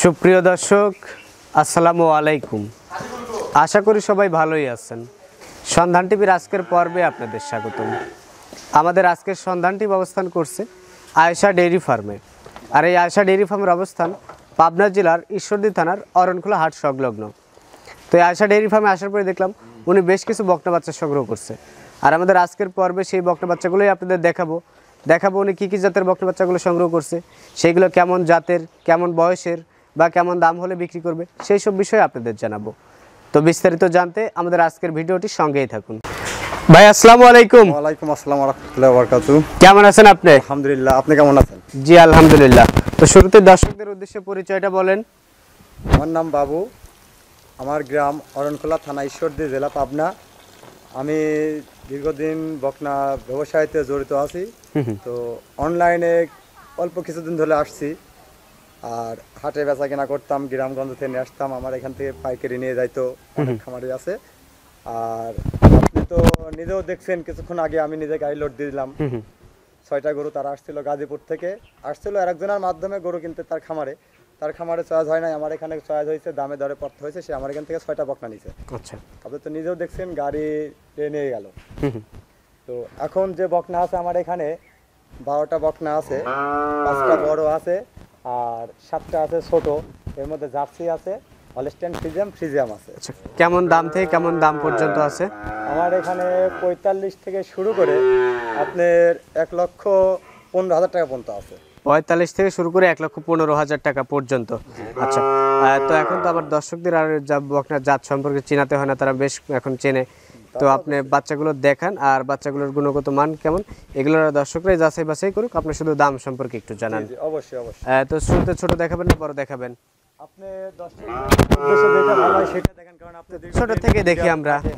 সুপ্রিয় দর্শক আসসালামু আলাইকুম। আশা করি সবাই ভালোই আছেন। সন্ধান টিভির আজকের পর্বে আপনাদের স্বাগতম। আমাদের আজকের সন্ধান টিভি অবস্থান করছে আয়েশা ডেইরি ফার্মে। আর এই আয়েশা ডেইরি ফার্মের অবস্থান পাবনা জেলার ঈশ্বরদী থানার অরণখোলা হাট সংলগ্ন। তো এই আয়েশা ডেইরি ফার্মে আসার পরে দেখলাম উনি বেশ কিছু বকনা বাচ্চা সংগ্রহ করছে। আর আমাদের আজকের পর্বে সেই বকনা বাচ্চাগুলোই আপনাদের দেখাবো উনি কী কী জাতের বকনা বাচ্চাগুলো সংগ্রহ করছে, সেইগুলো কেমন জাতের, কেমন বয়সের বা কেমন দাম হলে বিক্রি করবে, সেই সব বিষয়ে আপনাদের জানাবো। তো বিস্তারিত জানতে আমাদের আজকের ভিডিওটি সঙ্গেই থাকুন। ভাই আসসালামু আলাইকুম। ওয়ালাইকুম আসসালাম ওয়া রাহমাতুল্লাহি ওয়া বারাকাতুহু। কেমন আছেন আপনি? আলহামদুলিল্লাহ, আপনি কেমন আছেন? জি আলহামদুলিল্লাহ। তো শুরুতে দর্শকদের উদ্দেশ্যে পরিচয়টা বলেন। আমার নাম বাবু, আমার গ্রাম অরণখোলা, থানা ঈশ্বরদী, জেলা পাবনা। আমি দীর্ঘদিন বকনা ব্যবসায়ীতে জড়িত আছি। তো অনলাইনে অল্প কিছুদিন ধরে আসছি, আর হাটে বেচা কেনা করতাম, গ্রামগঞ্জ থেকে নিয়ে আসতাম। আমার এখান থেকে পাইকারি নিয়ে যাইতো, অনেক খামারি আছে। আর আপনি তো নিজেও দেখছেন, কিছুক্ষণ আগে আমি নিজে গাড়ি লোড দিয়ে দিলাম। 6টা গরু তারা আসছিল গাজীপুর থেকে, আসছিল আরেকজনের মাধ্যমে গরু কিনতে তার খামারে চয়েস হয় নাই, আমার এখানে চয়েস হয়েছে, দামে দরে পড়তে হয়েছে, সে আমার এখান থেকে 6টা বকনা নিছে। আচ্ছা, আপনি তো নিজেও দেখছেন, গাড়ি নিয়ে গেল। তো এখন যে বকনা আছে আমার এখানে 12টা বকনা আছে, 5টা বড় আছে আর 7টা আছে ছোট। এর মধ্যে জার্সি আছে, হলস্টাইন ফ্রিজিয়াম আছে। আচ্ছা, কেমন দাম থেকে কেমন দাম পর্যন্ত আছে? আমার এখানে 45 থেকে শুরু করে আপনার 1,15,000 টাকা পর্যন্ত আছে। 45 থেকে শুরু করে 1,15,000 টাকা পর্যন্ত। আচ্ছা, তো এখন তো আমার দর্শকদের আর বকনার জাত সম্পর্কে চেনাতে হয় না, তারা বেশ এখন চেনে। তো আপনি বাচ্চাগুলো দেখান, আর বাচ্চাগুলোর গুণগত মান কেমন এগুলো দর্শকরাই যাচাই বাছাই করুক, আপনি শুধু দাম সম্পর্কে একটু জানান। অবশ্যই। তো শুরুতে ছোট দেখাবেন না বড় দেখাবেন? আপনি দর্শকদের যেটা ভালো হয় সেটা দেখেন, কারণ আপনি ছোট থেকে দেখি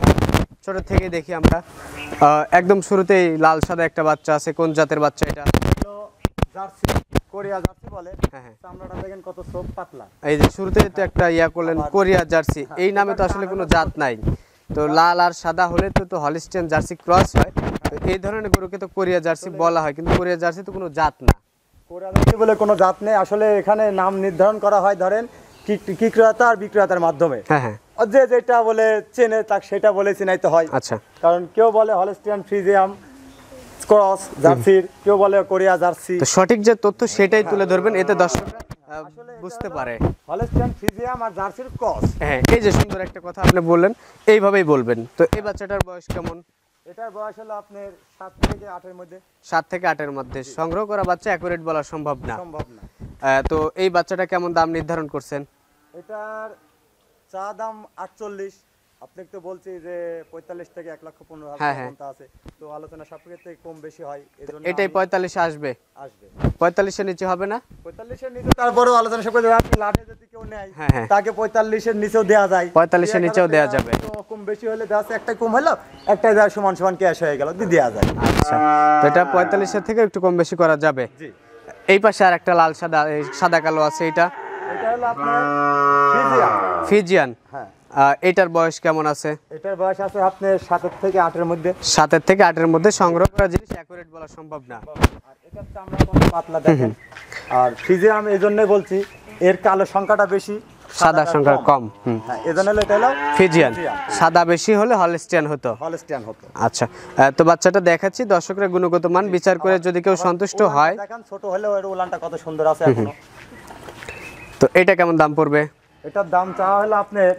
আমরা। একদম শুরুতেই লাল সাদা একটা বাচ্চা আছে, কোন জাতের বাচ্চা এটা? জার্সি, কোরিয়া জার্সি বলে। হ্যাঁ, চামড়াটা দেখেন কত সফট, পাতলা। এই যে শুরুতে তো একটা করলেন কোরিয়া জার্সি, এই নামে তো আসলে কোনো জাত নাই। তো লাল আর সাদা হলে তো হলিস্টিয়ান জার্সি ক্রস হয়। এই ধরনের গরুকে তো কোরিয়া জার্সি বলা হয়, কিন্তু কোরিয়া জার্সি তো কোনো জাত না। কোরিয়া জার্সি বলে কোনো জাত নেই আসলে। এখানে নাম নির্ধারণ করা হয় ধরেন ক্রেতা আর বিক্রেতার মাধ্যমে। হ্যাঁ, যে যেটা বলে চেনে তাকে সেটা বলে চিনাইতে হয়। আচ্ছা, কারণ কেউ বলে হলস্টিয়ান ফ্রিজিয়াম ক্রস জার্সির, কেউ বলে কোরিয়া জার্সি। তো সঠিক যে তথ্য সেটাই তুলে ধরবেন, এতে দর্শকরা বুঝতে পারে। হলস্টিয়ান ফ্রিজিয়াম আর জার্সির ক্রস। হ্যাঁ, এই যে সুন্দর একটা কথা আপনি বললেন, এইভাবেই বলবেন। তো এই বাচ্চাটার বয়স কেমন? এটার বয়স হলো আপনার 7 থেকে 8 এর মধ্যে। 7 থেকে 8 মধ্যে। সংগ্রহ করা বাচ্চা অ্যাকুরেট বলা সম্ভব না। তো এই বাচ্চাটা কেমন দাম নির্ধারণ করছেন? এটার চা দাম 48। আপনি তো বলছি যে 45 থেকে 1,15,000 পর্যন্ত আছে। তো আলোচনা সাপেক্ষে কম বেশি হয়, এজন্য এটাই 45 আসবে। 45 এর নিচে হবে না? 45 এর নিচে তারপরেও আলোচনা সাপেক্ষে আপনি লাটে যদি কেউ নেয় তাকে 45 এর নিচেও দেয়া যায়, 45 এর নিচেও দেয়া যাবে। তো কম বেশি হলে দেয়া আছে, একটা কম হলো একটাই যা সমান সমান ক্যাশ হয়ে গেল, দেয়া যায়। আচ্ছা, তো এটা 45 এর থেকে একটু কম বেশি করা যাবে। জি। এই পাশে আর একটা লাল সাদা কালো আছে, এটা হলো আপনার ফিজিয়ান। হ্যাঁ, এটার বয়স কেমন আছে? এটার বয়স আছে আপনার 7 থেকে 8 এর মধ্যে। 7 থেকে 8 এর মধ্যে। সংগ্রহ করা জিনিস অ্যাকুরেট বলা সম্ভব না। আর এটার চামড়া কত পাতলা দেখেন। আর ফিজিয়াম এইজন্যই বলছি, এর কালো সংখ্যাটা বেশি, সাদা সংখ্যা কম। হ্যাঁ, এজন্য এটা হলো ফিজিয়ান। সাদা বেশি হলে হলস্টিয়ান হতো। আচ্ছা, তো বাচ্চাটা দেখাচ্ছি, দর্শকরা গুণগত মান বিচার করে যদি কেউ সন্তুষ্ট হয়। দেখেন ছোট হলেও এর উলানটা কত সুন্দর আছে এখনো। তো এটা কেমন দাম পড়বে? এটার দাম চাওয়া হলো আপনার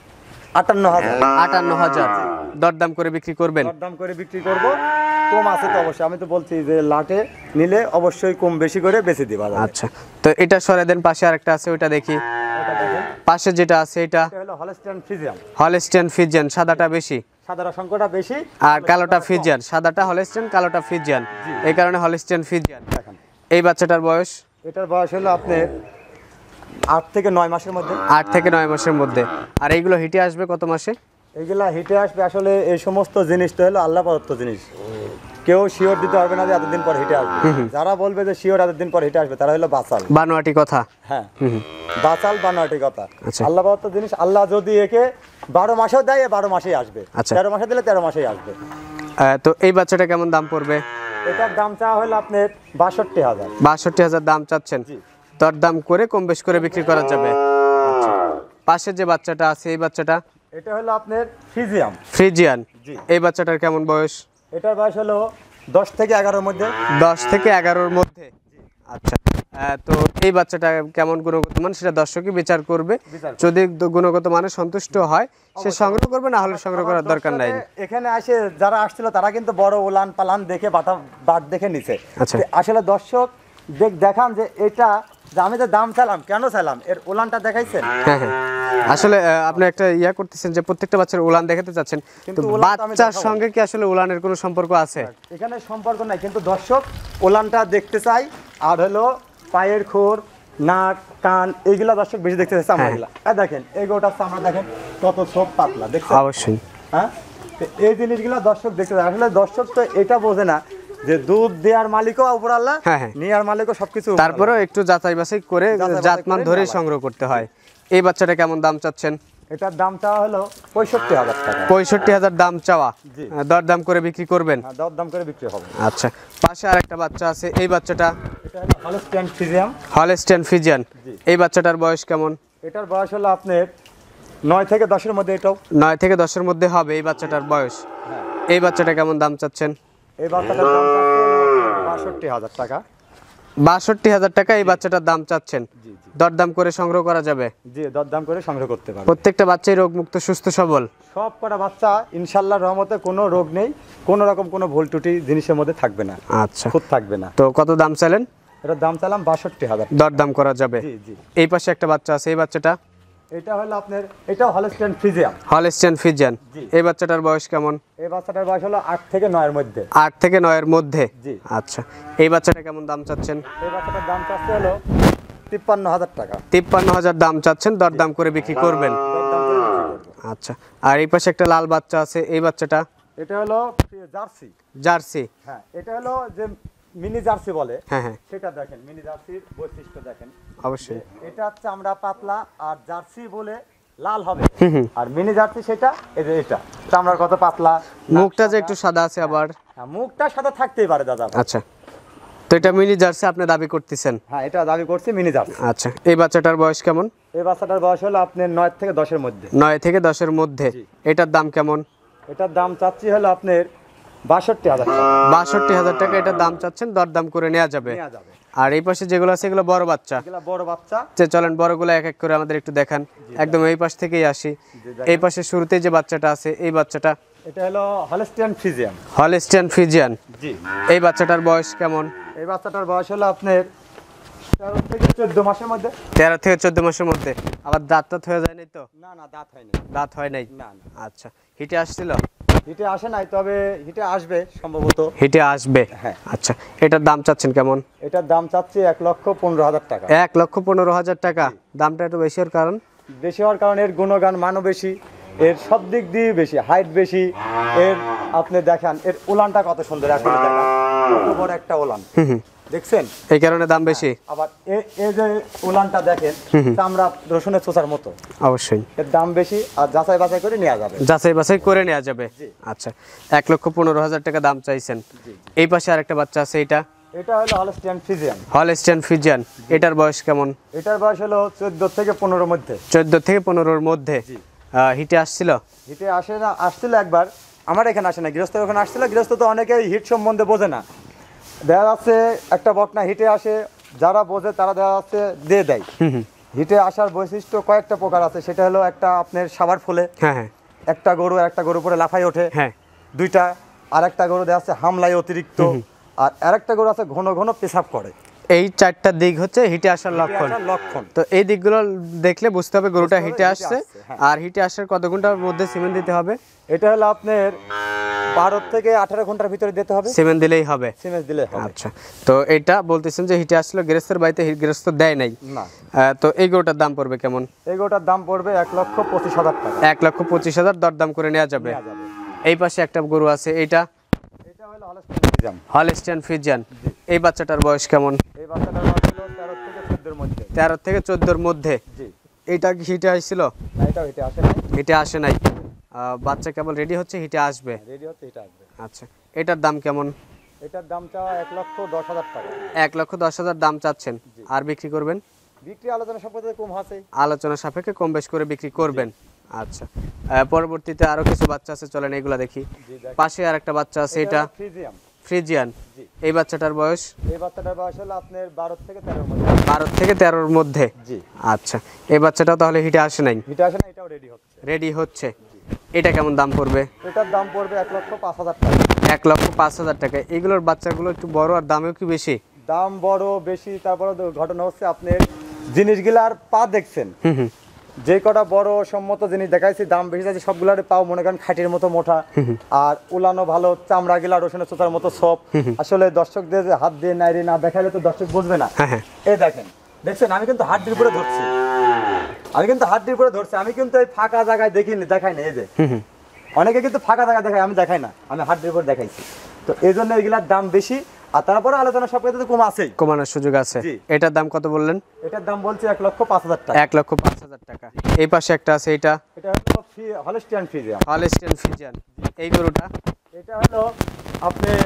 58,000। দরদাম করে বিক্রি করবেন? দরদাম করে বিক্রি করব, কম আছে তো অবশ্যই। আমি তো বলছি যে লাটে নিলে অবশ্যই কম বেশি করে বেচে দিবা। আচ্ছা, তো এটা সরে দেন, পাশে আরেকটা আছে, ওইটা দেখি। পাশে যেটা আছে এটা হলো হলস্টিয়ান ফিজিয়ান। সাদাটা বেশি, সাদাটা সংখ্যাটা বেশি, আর কালোটা ফিজিয়ান। সাদাটা হলস্টিয়ান, কালোটা ফিজিয়ান, এই কারণে হলস্টিয়ান ফিজিয়ান। এই বাচ্চাটার বয়স? এটার বয়স হলো আপনার 8 থেকে 9 মাসের মধ্যে। 8 থেকে 9 মাসের মধ্যে। আর এইগুলো হিটে আসবে কত মাসে? এইগুলা হিটে আসবে আসলে এই সমস্ত জিনিসটা হলো আল্লাহ প্রদত্ত জিনিস। কেউ শিওর দিতে পারবে না যে এতদিন পর হিটে আসবে। যারা বলবে যে শিওর এতদিন পর হিটে আসবে তারা হলো বাচাল, বানোয়াটি কথা। হ্যাঁ, বাচাল বানোয়াটি কথা। আল্লাহ প্রদত্ত জিনিস, আল্লাহ যদি একে 12 মাসেও দেয় 12 মাসেই আসবে। 13 মাসে দিলে 13 মাসেই আসবে। তো এই বাচ্চাটা কেমন দাম পড়বে? এটার দাম চাওয়া হলো আপনার 62,000। 62,000 দাম চাচ্ছেন। দরদাম করে কম বেশ করে বিক্রি করা যাবে। আচ্ছা, পাশে যে বাচ্চাটা আছে এই বাচ্চাটা এটা হলো আপনার ফিজিয়াম। ফ্রিজিয়ান। জি। এই বাচ্চাটার কেমন বয়স? এটার বয়স হলো 10 থেকে 11-র মধ্যে। 10 থেকে 11-র মধ্যে। আচ্ছা, তো এই বাচ্চাটা কেমন গুণগত মান সেটা দর্শকই বিচার করবে। যদি গুণগত মানে সন্তুষ্ট হয় সে সংগ্রহ করবে, না হলে সংগ্রহ করার দরকার নাই। এখানে আসে যারা আসছিল তারা কিন্তু বড় উলান পালান দেখে বাট দেখে নিছে। আচ্ছা। আসলে দর্শক দেখান যে এটা যে আমি যে দাম চাইলাম কেন চাইলাম এর উলানটা দেখাইছেন। হ্যাঁ হ্যাঁ, আসলে আপনি একটা ইয়া করতেছেন যে প্রত্যেকটা বাচ্চার উলান দেখাতে চাচ্ছেন, কিন্তু তো উলান তো আমি বাচ্চার দেখাবো। সঙ্গে কি আসলে উলানের কোনো সম্পর্ক আছে? এখানে সম্পর্ক নাই, কিন্তু দর্শক উলানটা দেখতে চাই। আর হলো পায়ের খুর, নাক, কান এইগুলা দর্শক বেশি দেখতে চাইছে। আমরা এগুলা দেখেন এই গোটা চামড়া দেখেন কত ছোট পাতলা, দেখছেন? অবশ্যই। হ্যাঁ, তো এই জিনিসগুলো দর্শক দেখতে চায়। আসলে দর্শক তো এটা বোঝে না যে দুধ দেওয়ার মালিকও উপর আল্লাহ, হ্যাঁ, হ্যাঁ। নেওয়ার মালিকও সবকিছু উপর আল্লাহ। তারপরেও একটু যাচাই বাছাই করে যাচাই জাতমান করে ধরে নেওয়া সংগ্রহ করতে হয়। এই বাচ্চাটা কেমন দাম চাচ্ছেন? এটার দাম চাওয়া হলো 65,000 টাকা। 65,000 দাম চাওয়া। জি। দরদাম করে বিক্রি করবেন? হ্যাঁ, দর দাম করে বিক্রি হবে। আচ্ছা, পাশে আরেকটা বাচ্চা আছে এই বাচ্চাটা এটা হলো হলস্টাইন ফ্রিজিয়াম। Holstein Friesian. জি। এই বাচ্চাটার বয়স কেমন? এটার বয়স হলো আপনার 9 থেকে 10-এর মধ্যে। এটাও 9 থেকে 10-এর মধ্যে হবে এই বাচ্চাটার বয়স। হ্যাঁ। এই বাচ্চাটা কেমন দাম চাচ্ছেন? এই বাচ্চাটার দাম চাচ্ছি হলো 62,000 টাকা। 62,000 টাকা এই বাচ্চাটার দাম চাচ্ছেন। জি জি দরদাম করে সংগ্রহ করা যাবে? জি, দর দাম করে সংগ্রহ করতে পারবে। প্রত্যেকটা বাচ্চাই রোগমুক্ত সুস্থ সবল? সব কটা বাচ্চা ইনশাআল্লাহর রহমতে কোনো রোগ নেই, কোনো রকম কোনো ভুল ত্রুটি জিনিসের মধ্যে থাকবে না, আচ্ছা, খুদ থাকবে না। তো কত দাম চাইলেন? এটার দাম চাইলাম 62,000। দরদাম করা যাবে? জি জি। এই পাশে একটা বাচ্চা আছে এই বাচ্চাটা এটা হলো আপনার, এটাও হলস্টাইন ফ্রিজিয়াম। Holstein Friesian. জি। এই বাচ্চাটার বয়স কেমন? এই বাচ্চাটার বয়স হলো 8 থেকে 9-এর মধ্যে। 8 থেকে 9-এর মধ্যে। জি। আচ্ছা, এই বাচ্চাটা কেমন দাম চাচ্ছেন? এই বাচ্চাটার দাম চাচ্ছে হলো 53,000 টাকা। 53,000 দাম চাচ্ছেন, দরদাম করে বিক্রি করবেন? দরদাম করে বিক্রি করবো। আচ্ছা, আর এই পাশে একটা লাল বাচ্চা আছে এই বাচ্চাটা এটা হলো জার্সি। জার্সি। হ্যাঁ, এটা হলো যে মিনি জার্সি বলে। হ্যাঁ হ্যাঁ, সেটা দেখেন, মিনি জার্সির বৈশিষ্ট্য দেখেন। অবশ্যই। এটা চামড়া পাতলা, আর জার্সি বলে লাল হবে, আর মিনি জার্সি সেটা এই যে এটা চামড়ার কত পাতলা, মুখটা যে একটু সাদা আছে আবার। হ্যাঁ, মুখটা সাদা থাকতেই পারে দাদা। আচ্ছা, তো এটা মিনি জার্সি আপনি দাবি করতেছেন? হ্যাঁ, এটা দাবি করছি মিনি জার্সি। আচ্ছা, এই বাচ্চাটার বয়স কেমন? এই বাচ্চাটার বয়স হলো আপনার 9 থেকে 10-এর মধ্যে। 9 থেকে 10-এর মধ্যে। জি। এটার দাম কেমন? এটার দাম চাচ্ছি হলো আপনার 62,000 টাকা। 62,000 টাকা এটার দাম চাচ্ছেন, দরদাম করে নেওয়া যাবে। নেওয়া যাবে। আর এই পাশে যেগুলো আছে এগুলো বড় বাচ্চা। এগুলা বড় বাচ্চা। যে চলেন বড়গুলো এক এক করে আমাদের একটু দেখান। একদম এই পাশ থেকেই আসি। এই পাশে শুরুতেই যে বাচ্চাটা আছে এই বাচ্চাটা এটা হলো হলস্টাইন ফ্রিজিয়াম। Holstein Friesian. জি। এই বাচ্চাটার বয়স কেমন? এই বাচ্চাটার বয়স হলো আপনার 13 থেকে 14 মাসের মধ্যে। 13 থেকে 14 মাসের মধ্যে। আবার দাঁত টাত হয়ে যায় নাই তো? না না, দাঁত হয়নি। দাঁত হয় নাই? না না, আচ্ছা, হিটে আসছিল? হিটে আসে নাই, তবে হিটে আসবে সম্ভবত। হিটে আসবে। হ্যাঁ। আচ্ছা, এটার দাম চাচ্ছেন কেমন? এটার দাম চাচ্ছি 1,15,000 টাকা। 1,15,000 টাকা। দামটা একটু বেশি হওয়ার কারণ? বেশি হওয়ার কারণে এর গুণগান মানও বেশি, এর সব দিক দিয়ে বেশি, হাইট বেশি। এর আপনি দেখেন এর উলানটা কত সুন্দর, এখন দেখেন কত বড় একটা উলান, দেখছেন? এই কারণে দাম বেশি? আবার এই যে উলানটা দেখেন চামড়া রসুনের চোষার মতো। অবশ্যই। এর দাম বেশি, আর যাচাই বাছাই করে নেওয়া যাবে। যাচাই বাছাই করে নেওয়া যাবে। জি। আচ্ছা, 1,15,000 টাকা দাম চাইছেন। এই পাশে আরেকটা বাচ্চা আছে এটা এটা হলো হলস্টাইন ফ্রিজিয়ান। Holstein Friesian. এটার বয়স কেমন? এটার বয়স হলো 14 থেকে 15-এর মধ্যে। 14 থেকে 15-এর মধ্যে। জি। হিটে আসছিল? হিটে আসে না, আসছিল একবার, আমার এখানে আসে না, গৃহস্থ ওখানে আসছিল। গৃহস্থ তো অনেকেই হিট সম্বন্ধে বোঝে না, দেখা যাচ্ছে একটা বকনা হিটে আসে, যারা বোঝে তারা দেখা যাচ্ছে দিয়ে দেয়। হিটে আসার বৈশিষ্ট্য কয়েকটা প্রকার আছে, সেটা হলো একটা আপনার সাবার ফলে, হ্যাঁ হ্যাঁ একটা গরু পরে লাফাই ওঠে, হ্যাঁ। দুইটা, আর একটা গরু দেখা যাচ্ছে হামলায় অতিরিক্ত, আর আরেকটা গরু আছে ঘন ঘন পেশাব করে। এই 4টা দিক হচ্ছে হিটে আসার লক্ষণ। এটার লক্ষণ। তো এই দিকগুলো দেখলে বুঝতে হবে গরুটা বুঝতে হবে হিটে হিটে আসছে। আসছে, হ্যাঁ। আর হিটে আসার কত ঘন্টার মধ্যে সিমেন্ট দিতে হবে? এটা হলো আপনার 12 থেকে 18 ঘন্টার ভিতরে দিতে হবে। সিমেন্ট দিলেই হবে? সিমেন্ট দিলে হবে। আচ্ছা, তো এটা বলতেছেন যে হিটে আসলো, গৃহস্থের বাড়িতে গৃহস্থ দেয় নাই। না, তো এই গরুটার দাম পড়বে কেমন? এই গরুটার দাম পড়বে 1,25,000 টাকা। 1,25,000 দরদাম করে নেওয়া যাবে। নেওয়া যাবে। এই পাশে একটা গরু আছে এটা এটা হলো হলস্টাইন ফ্রিজিয়ান। Holstein Friesian. এই বাচ্চাটার বয়স কেমন? এই বাচ্চাটার বয়স হলো 13 থেকে 14-এর মধ্যে। 13 থেকে 14-এর মধ্যে। জি। এইটা কি হিটে আসছিল? না, এটাও হিটে আসে নাই। হিটে আসে নাই। বাচ্চা কেবল রেডি হচ্ছে, হিটে আসবে। রেডি হচ্ছে, এটা আসবে। আচ্ছা, এটার দাম কেমন? এটার দাম চাওয়া 1,10,000 টাকা। 1,10,000 দাম চাচ্ছেন, আর বিক্রি করবেন? বিক্রি আলোচনা সম্পর্কে কম আছে, আলোচনা সাপেক্ষে কম বেশ করে বিক্রি করবেন। আচ্ছা, পরবর্তীতে আরো কিছু বাচ্চা আছে, চলেন এগুলা দেখি। পাশে আর একটা বাচ্চা আছে, এটা ফ্রিজিয়াম। ফ্রিজিয়ান। এই বাচ্চাটার বয়স? এই বাচ্চাটার বয়স হলো আপনার 12 থেকে 13 মধ্যে। 12 থেকে 13-র মধ্যে। জি। আচ্ছা, এই বাচ্চাটাও তাহলে হিটে আসে নাই? হিটে আসে না, এটাও রেডি হচ্ছে। রেডি হচ্ছে। এটা কেমন দাম পড়বে? এটার দাম পড়বে 1,05,000 টাকা। 1,05,000 টাকা। এগুলোর বাচ্চাগুলো একটু বড় আর দামেও কি বেশি? দাম বড় বেশি, তারপরে ঘটনা হচ্ছে আপনার জিনিসগুলার পা দেখছেন, যে কটা বড় সম্মত জিনিস দেখাইছি দাম বেশি আছে, সবগুলার পাও মনে করেন খাটির মতো মোটা, আর উলানো ভালো, চামড়া গিলা রসুনের চোতার মতো সব। আসলে দর্শকদের হাত দিয়ে নাইরে না দেখাইলে তো দর্শক বুঝবে না। এই দেখেন, দেখছেন আমি কিন্তু হাড্ডির উপরে ধরছি, আমি কিন্তু এই ফাঁকা জায়গায় দেখাই না। এই যে অনেকে কিন্তু ফাঁকা জায়গায় দেখায়, আমি দেখাই না, আমি হাড্ডির উপরে দেখাইছি। তো এই জন্য এগুলার দাম বেশি, আর তারপরে আলোচনা সব ক্ষেত্রে কম আছেই, কমানোর সুযোগ আছে। এটার দাম কত বললেন? এটার দাম বলছে 1,05,000 টাকা। 1,05,000 টাকা। এই পাশে একটা আছে, এটা হলো হলস্টিয়ান ফ্রিজিয়ান। Holstein Friesian. এই গরুটা? এটা হলো আপনার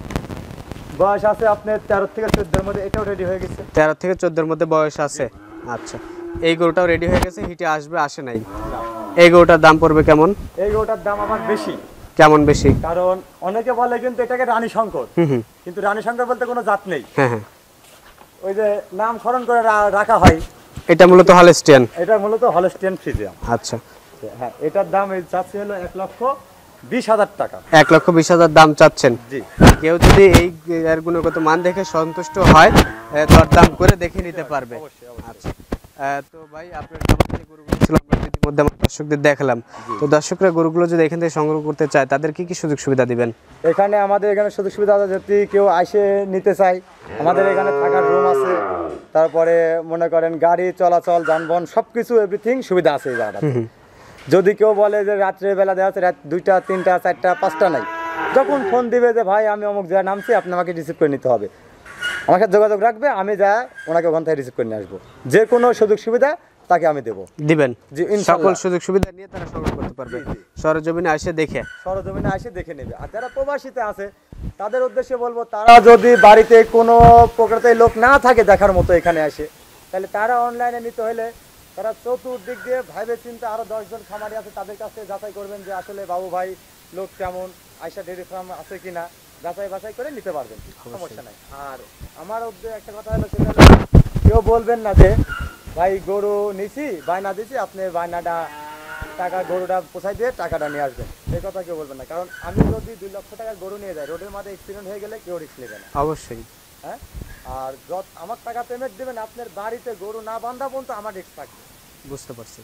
বয়স আছে আপনার 13 থেকে 14-এর মধ্যে, এটাও রেডি হয়ে গেছে। 13 থেকে 14-এর মধ্যে বয়স আছে। আচ্ছা, এই গরুটাও রেডি হয়ে গেছে, হিটে আসবে, আসে নাই? এই গরুটার দাম পড়বে কেমন? এই গরুটার দাম আমার বেশি। কেমন বেশি? কারণ অনেকে বলে কিন্তু এটাকে রানী শঙ্কর, কিন্তু রানী শঙ্কর বলতে কোনো জাত নেই। হ্যাঁ হ্যাঁ, ওই যে নামকরণ করে রাখা হয়। এটা মূলত হলস্টিয়ান। এটা মূলত হলস্টিয়ান ফ্রিজিয়ান। আচ্ছা, হ্যাঁ, এটার দাম এই চাচ্ছি হলো 1,20,000 টাকা। 1,20,000 দাম চাচ্ছেন। জি। কেউ যদি এই এর গুণগত মান দেখে সন্তুষ্ট হয়, দরদাম করে দেখে নিতে পারবে। আচ্ছা, তো ভাই আপনার খামার যে গরুগুলো ছিল আমরা ইতিমধ্যে আমার দর্শকদের দেখালাম, তো দর্শকরা গরুগুলো যদি এখান থেকে সংগ্রহ করতে চায় তাদের কি কি সুযোগ সুবিধা দিবেন? এখানে আমাদের এখানে সুযোগ সুবিধা আছে, যদি কেউ আসে নিতে চায় আমাদের এখানে থাকার রুম আছে, তারপরে মনে করেন গাড়ি চলাচল, যানবাহন সবকিছু এভরিথিং সুবিধা আছে এই জায়গাটাতে। যদি কেউ বলে যে রাত্রের বেলা দেখা যাচ্ছে রাত 2টা 3টা 4টা 5টা নাই, যখন ফোন দিবে যে ভাই আমি অমুক জায়গায় নামছি, আপনি আমাকে রিসিভ করে নিতে হবে, আমার সাথে যোগাযোগ রাখবে, আমি যা ওনাকে ওখান থেকে রিসিভ করে নিয়ে আসবো। যে কোনো সুযোগ সুবিধা তাকে আমি দেবো, দিবেন। জি, সকল সুযোগ সুবিধা নিয়ে তারা সংগ্রহ করতে পারবে, সরজমিনে এসে দেখে। সরজমিনে এসে দেখে নেবে। আর যারা প্রবাসীতে আছে তাদের উদ্দেশ্যে বলবো, তারা যদি বাড়িতে কোনো প্রকৃতির লোক না থাকে দেখার মতো এখানে আসে, তাহলে তারা অনলাইনে নিতে হলে তারা চতুর্দিক দিয়ে ভাইবে চিন্তা আরো 10 জন খামারি আছে তাদের কাছে যাচাই করবেন যে আসলে বাবু ভাই লোক কেমন, আয়সা ডেয়ারি ফার্ম আছে কিনা, যাচাই বাছাই করে নিতে পারবেন, সমস্যা নাই। আর আমার একটা কথা হলো, সেটা হলো কেউ বলবেন না যে ভাই গরু নিছি বায়না দিছি, আপনি বায়নাটা টাকা গরুটা পোষাই দিয়ে টাকাটা নিয়ে আসবেন, এই কথা কেউ বলবেন না। কারণ আমি যদি 2 লক্ষ টাকার গরু নিয়ে যাই, রোডের মাঝে অ্যাক্সিডেন্ট হয়ে গেলে কেউ রিস্ক নেবে না। অবশ্যই। হ্যাঁ, আর যত আমার টাকা পেমেন্ট দেবেন, আপনার বাড়িতে গরু না বান্ধা পর্যন্ত আমার রিস্ক থাকবে। বুঝতে পারছি।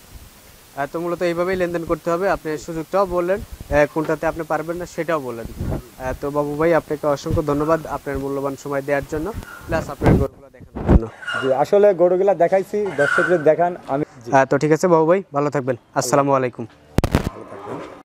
তো মূলত এইভাবেই লেনদেন করতে হবে। আপনি সুযোগটাও বললেন, কোনটাতে আপনি পারবেন না সেটাও বললেন। তো বাবু ভাই আপনাকে অসংখ্য ধন্যবাদ আপনার মূল্যবান সময় দেওয়ার জন্য, প্লাস আপনার গরুগুলো দেখানোর জন্য। জি, আসলে গরুগুলা দেখাইছি, দর্শকদের দেখান আমি। তো ঠিক আছে বাবু ভাই, ভালো থাকবেন। আসসালামু আলাইকুম।